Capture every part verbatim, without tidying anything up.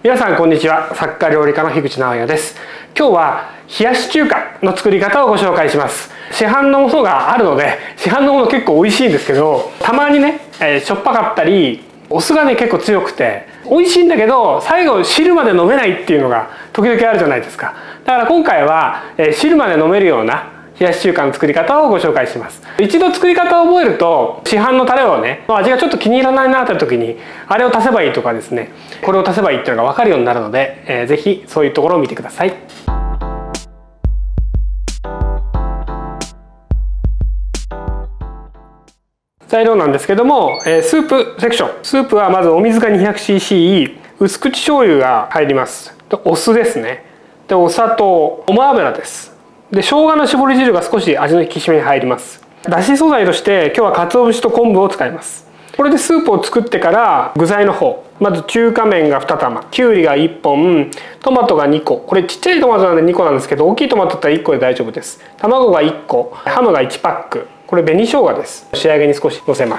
皆さんこんにちは。作家料理家の樋口直哉です。今日は冷やし中華の作り方をご紹介します。市販のものがあるので、市販のもの結構美味しいんですけど、たまにね、えー、しょっぱかったりお酢がね結構強くて美味しいんだけど最後汁まで飲めないっていうのが時々あるじゃないですか。だから今回は、えー、汁まで飲めるような冷やし中華の作り方をご紹介します。一度作り方を覚えると市販のタレをね味がちょっと気に入らないなって時にあれを足せばいいとかですね、これを足せばいいっていうのが分かるようになるので、えー、ぜひそういうところを見てください。材料なんですけども、えー、スープセクション。スープはまずお水が にひゃくシーシー、 薄口醤油が入ります。でお酢ですね。でお砂糖、ごま油です。で生姜の絞り汁が少し味の引き締めに入ります。だし素材として今日は鰹節と昆布を使います。これでスープを作ってから具材の方、まず中華麺がに玉、きゅうりがいっぽん、トマトがにこ。これちっちゃいトマトなんでにこなんですけど、大きいトマトだったらいっこで大丈夫です。卵がいっこ、ハムがいちパック。これ紅生姜です。仕上げに少しのせます。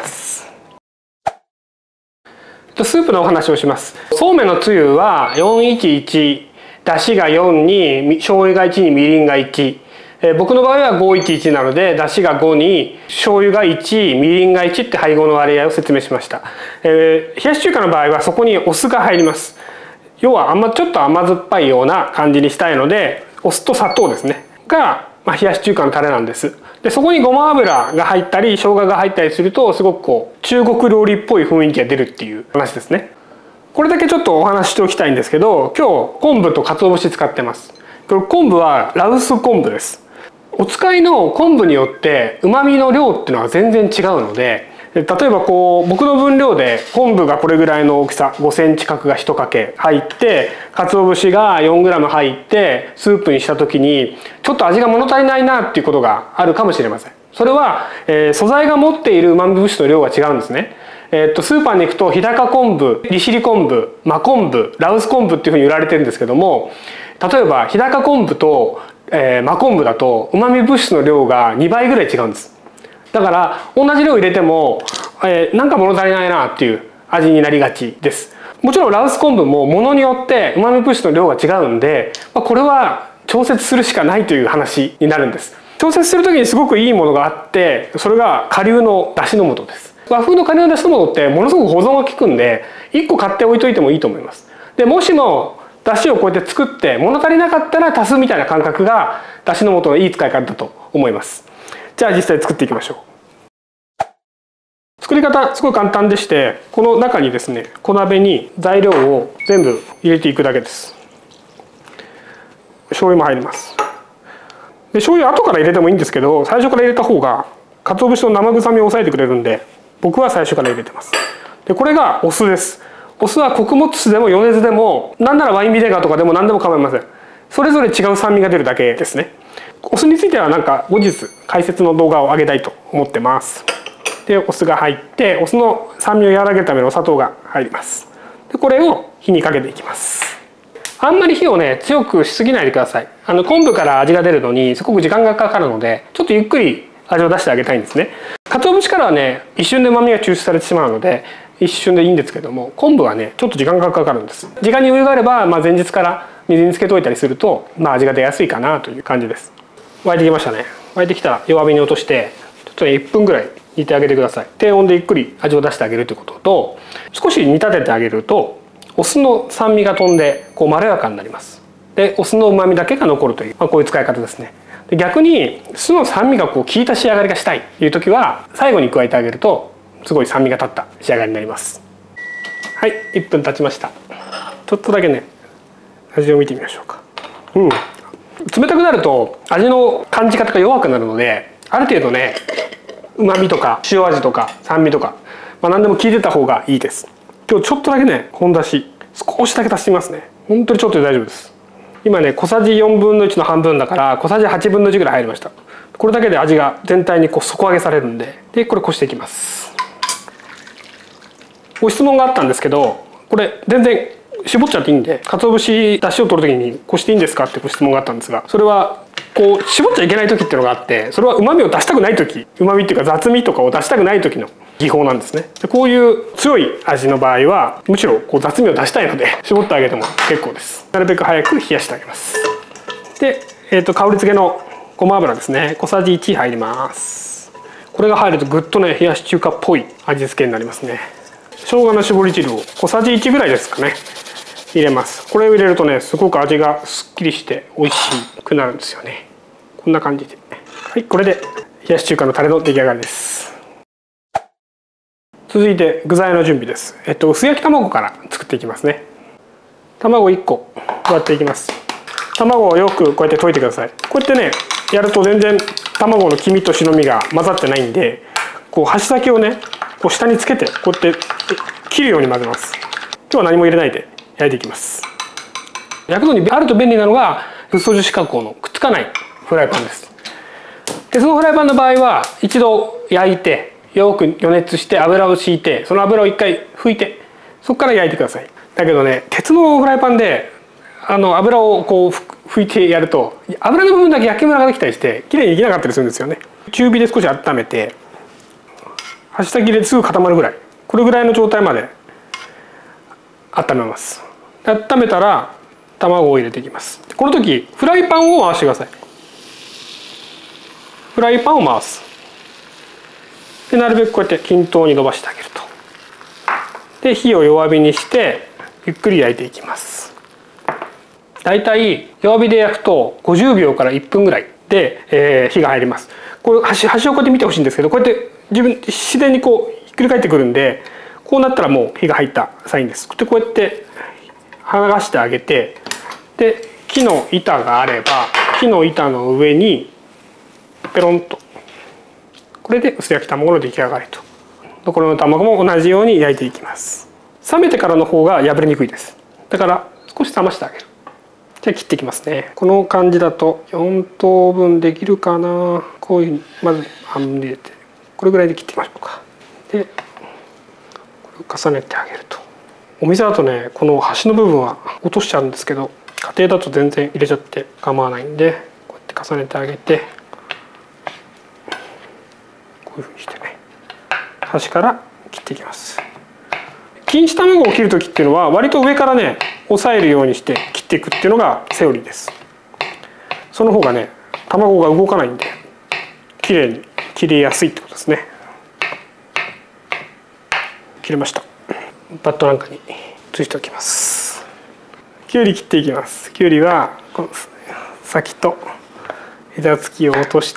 スープのお話をします。そうめんのつゆはよんいちいち、だしがよんに醤油がいちにみりんがいち。え僕の場合はごいちいちなので、だしがごに醤油がいち、みりんがいちって配合の割合を説明しました。えー、冷やし中華の場合はそこにお酢が入ります。要はあんまちょっと甘酸っぱいような感じにしたいので、お酢と砂糖ですねが、まあ、冷やし中華のタレなんです。でそこにごま油が入ったり生姜が入ったりするとすごくこう中国料理っぽい雰囲気が出るっていう話ですね。これだけちょっとお話ししておきたいんですけど、今日昆布と鰹節使ってます。これ昆布は羅臼昆布です。お使いの昆布によって旨味の量っていうのは全然違うので、例えばこう僕の分量で昆布がこれぐらいの大きさごセンチ角がいちかけ入って鰹節がよんグラム入ってスープにした時にちょっと味が物足りないなっていうことがあるかもしれません。それは、えー、素材が持っている旨味物質の量が違うんですね。えー、っとスーパーに行くと日高昆布、利尻昆布、真昆布、羅臼昆布っていうふうに売られてるんですけども、例えば日高昆布と、えー、真昆布だと旨味物質の量がにばいぐらい違うんです。だから同じ量入れても、えー、なんか物足りないなっていう味になりがちです。もちろん羅臼昆布もものによって旨味物質の量が違うんで、まあ、これは調節するしかないという話になるんです。調節する時にすごくいいものがあって、それが顆粒のだしの素です。和風の顆粒のだしの素ってものすごく保存が効くんでいっこ買って置いといてもいいと思います。でもしもだしをこうやって作って物足りなかったら足すみたいな感覚がだしの素のいい使い方だと思います。じゃあ実際作っていきましょう。作り方すごい簡単でして、この中にですね小鍋に材料を全部入れていくだけです。醤油も入ります。で醤油後から入れてもいいんですけど、最初から入れた方が鰹節の生臭みを抑えてくれるんで僕は最初から入れてます。でこれがお酢です。お酢は穀物酢でも米酢でもなんならワインビネガーとかでも何でも構いません。それぞれ違う酸味が出るだけですね。お酢についてはなんか後日解説の動画を上げたいと思ってます。でお酢が入ってお酢の酸味を和らげるためのお砂糖が入ります。でこれを火にかけていきます。あんまり火をね強くしすぎないでください。あの昆布から味が出るのにすごく時間がかかるのでちょっとゆっくり味を出してあげたいんですね。鰹節からはね一瞬で旨味が抽出されてしまうので一瞬でいいんですけども、昆布はねちょっと時間がかかるんです。時間に余裕があれば、まあ、前日から水につけておいたりすると、まあ、味が出やすいかなという感じです。沸いてきましたね。沸いてきたら弱火に落としてちょっとねいっぷんぐらい煮てあげてください。低温でゆっくり味を出してあげるということと、少し煮立ててあげるとお酢の酸味が飛んでこうまろやかになります。でお酢の旨味だけが残るという、まあ、こういう使い方ですね。で逆に酢の酸味がこう効いた仕上がりがしたいという時は最後に加えてあげるとすごい酸味が立った仕上がりになります。はい、いっぷん経ちました。ちょっとだけね味を見てみましょうか。うん、冷たくなると味の感じ方が弱くなるので、ある程度ねうまみとか塩味とか酸味とか、まあ、何でも効いてた方がいいです。今日ちょっとだけね本だし少しだけ足してみますね。本当にちょっとで大丈夫です。今ね小さじよんぶんのいちの半分だから小さじはちぶんのいちぐらい入りました。これだけで味が全体にこう底上げされるんで、でこれこしていきます。ご質問があったんですけど、これ全然絞っちゃっていいんで鰹節だしを取る時にこしていいんですかってご質問があったんですが、それはこう絞っちゃいけない時っていうのがあって、それはうまみを出したくない時、うまみっていうか雑味とかを出したくない時の技法なんですね。でこういう強い味の場合はむしろこう雑味を出したいので絞ってあげても結構です。なるべく早く冷やしてあげます。で、えー、と香り付けのごま油ですね、小さじいち入ります。これが入るとぐっとね冷やし中華っぽい味付けになりますね。生姜の絞り汁を小さじいちぐらいですかね入れます。これを入れるとねすごく味がすっきりして美味しくなるんですよね。こんな感じで、はい、これで冷やし中華のタレの出来上がりです。続いて具材の準備です。えっと薄焼き卵から作っていきますね。卵いっこ割っていきます。卵をよくこうやって溶いてください。こうやってねやると全然卵の黄身と白身が混ざってないんで、こう箸先をねこう下につけてこうやって切るように混ぜます。今日は何も入れないで焼いていきます。焼くのにあると便利なのがフッ素樹脂加工のくっつかないフライパンです。でそのフライパンの場合は一度焼いてよく予熱して油を敷いて、その油を一回拭いてそこから焼いてください。だけどね鉄のフライパンであの油をこう拭いてやると油の部分だけ焼きムラができたりしてきれいにできなかったりするんですよね。中火で少し温めて箸先ですぐ固まるぐらい、これぐらいの状態まで温めます。温めたら卵を入れていきます。この時フライパンを回してください。フライパンを回す。でなるべくこうやって均等に伸ばしてあげると。で火を弱火にしてゆっくり焼いていきます。だいたい弱火で焼くとごじゅうびょうからいっぷんぐらいで、えー、火が入ります。これ端端をこうやって見てほしいんですけど、こうやって自分自然にこうひっくり返ってくるんで、こうなったらもう火が入ったサインです。でこうやって剥がしてあげて、で木の板があれば木の板の上にペロンと、これで薄焼き卵の出来上がりと。残りの卵も同じように焼いていきます。冷めてからの方が破れにくいです。だから少し冷ましてあげる。じゃあ切っていきますね。この感じだとよんとうぶんできるかな。こういうふうにまず半分入れてこれぐらいで切っていきましょうか。でこれを重ねてあげると。お店だとねこの端の部分は落としちゃうんですけど、家庭だと全然入れちゃって構わないんで、こうやって重ねてあげてこういうふうにしてね端から切っていきます。錦糸卵を切る時っていうのは割と上からね押さえるようにして切っていくっていうのがセオリーです。その方がね卵が動かないんで綺麗に切れやすいってことですね。切れました。バットなんかに移しておきます。きゅうり切っていきます。きゅうりはこの先と枝付きを落として、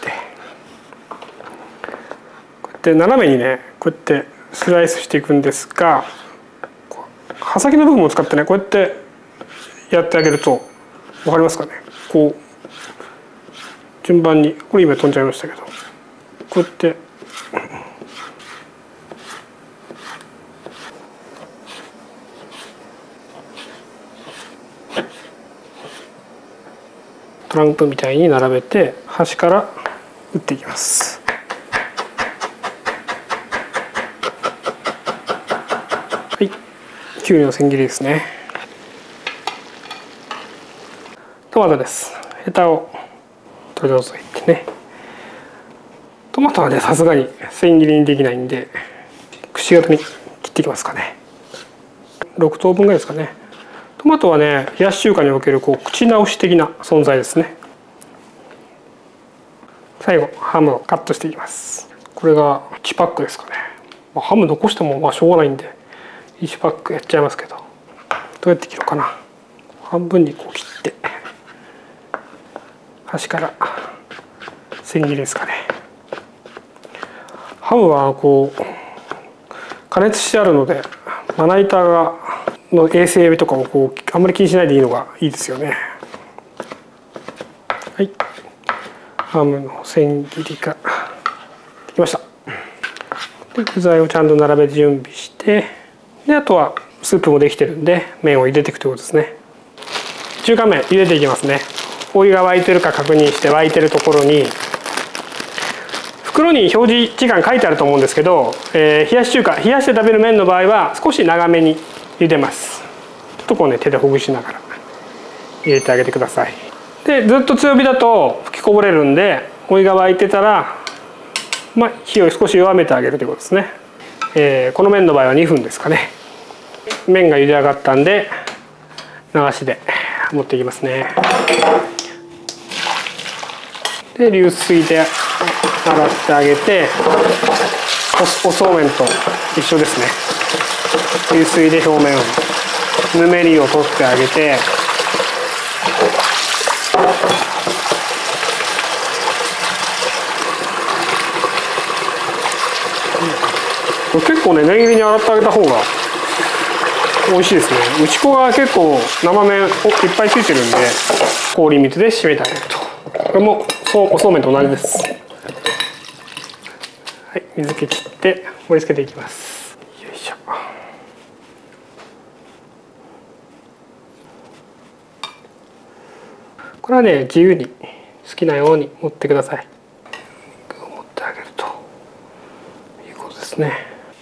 こうやって斜めにねこうやってスライスしていくんですが、刃先の部分を使ってねこうやってやってあげると分かりますかね。こう順番に、これ今飛んじゃいましたけど、こうやってトランプみたいに並べて端から打っていきます。はい、きゅうりの千切りですね。トマトです。ヘタを取り除いてね。トマトはねさすがに千切りにできないんでくし形に切っていきますかね。ろくとうぶんぐらいですかね。トマトはね冷やし中華におけるこう口直し的な存在ですね。最後ハムをカットしていきます。これがいちパックですかね。まあ、ハム残してもまあしょうがないんでいちパックやっちゃいますけど、どうやって切ろうかな。半分にこう切って端から千切りですかね。ハムはこう加熱してあるのでまな板がの衛生とかをこうあんまり気にしないでいいのがいいですよね。はい、ハムの千切りができました。で具材をちゃんと並べて準備して、であとはスープもできてるんで麺を茹でていくということですね。中華麺茹でていきますね。お湯が沸いてるか確認して、沸いてるところに袋に表示時間書いてあると思うんですけど、えー、冷やし中華冷やして食べる麺の場合は少し長めに茹でます。ちょっとこうね手でほぐしながら入れてあげてください。でずっと強火だと吹きこぼれるんで、お湯が沸いてたら、まあ、火を少し弱めてあげるということですね。えー、この麺の場合はにふんですかね。麺が茹で上がったんで流しで持っていきますね。で流水で洗ってあげて、 お, おそうめんと一緒ですね。流水で表面をぬめりを取ってあげて、結構ね念入りに洗ってあげた方が美味しいですね。打ち粉が結構生麺いっぱいついてるんで、氷水で締めてあげると。これもそうおそうめんと同じです。はい、水気切って盛り付けていきます。よいしょ。これはね自由に好きなように持ってください。持ってあげるということですね。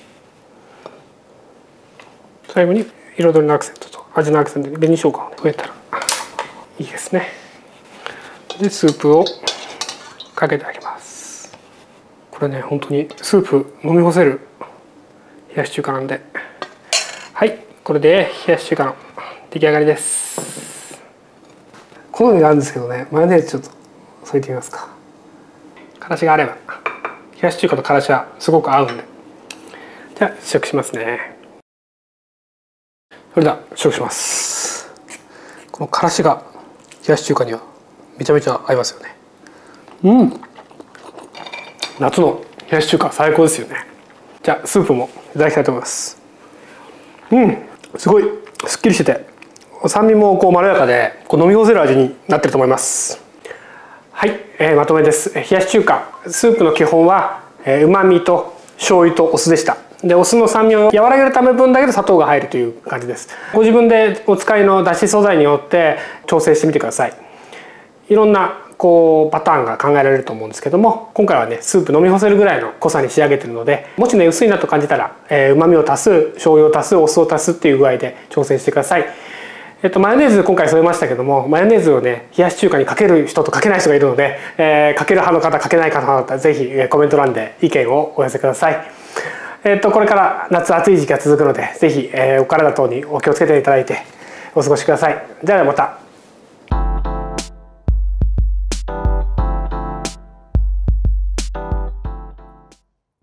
最後に彩りのアクセントと味のアクセントに紅生姜を添えたらいいですね。でスープをかけてあげます。これね本当にスープ飲み干せる冷やし中華なんで、はい、これで冷やし中華の出来上がりです。好みがあるんですけどね、マヨネーズちょっと添えてみますか。からしがあれば、冷やし中華とからしはすごく合うんで。じゃあ試食しますね。それでは試食します。このからしが冷やし中華にはめちゃめちゃ合いますよね。うん、夏の冷やし中華最高ですよね。じゃあスープもいただきたいと思います。うん、すごいすっきりしてて、酸味もこうまろやかで、こう飲み干せる味になってると思います。はい、えー、まとめです。冷やし中華スープの基本はうまみと醤油とお酢でした。でお酢の酸味を和らげるため分だけで砂糖が入るという感じです。ご自分でお使いのだし素材によって調整してみてください。いろんなこうパターンが考えられると思うんですけども、今回はねスープ飲み干せるぐらいの濃さに仕上げてるので、もしね薄いなと感じたらうまみを足す、醤油を足す、お酢を足すっていう具合で調整してください。えっと、マヨネーズ今回添えましたけども、マヨネーズをね冷やし中華にかける人とかけない人がいるので、えー、かける派の方かけない方の方ぜひコメント欄で意見をお寄せください。えっとこれから夏暑い時期が続くので、ぜひ、えー、お体等にお気をつけていただいてお過ごしください。じゃあまた。